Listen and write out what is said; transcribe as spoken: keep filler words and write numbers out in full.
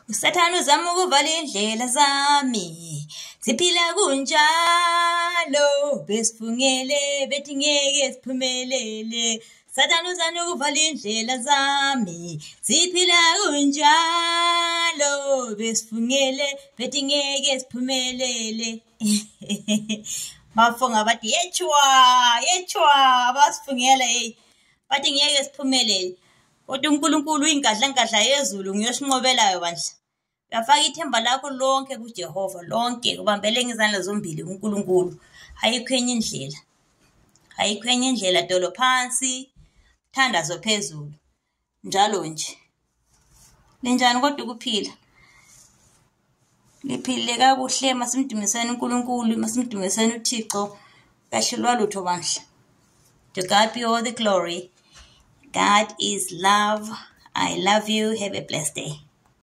Usathane uzama ukuvala indlela zami, siphila kunjalo, besifungele bethi ngeke siphumelele. Sathane uzama ukuvala indlela zami, siphila kunjalo, besifungele bethi ngeke siphumelele. Bafunga bathi yechwa yechwa basifungela hey bathi ngeke siphumelele. Kodwa uNkulunkulu uyingadla yezulu ngiyosinqobelayo bandla. Uyafaka ithemba lakho lonke kuJehova, lonke ubambele ngezandla zombili kuNkulunkulu. Ayikho enye indlela. Ayikho enye indlela, dolo phansi, thandazo phezulu. Njalo nje. Linjani kodwa ukuphila? Liphile kakuhle masimdumiseni uNkulunkulu, masimdumiseni uThixo. Kahlelwa lutho bandla. To God be all the glory. God is love. I love you. Have a blessed day.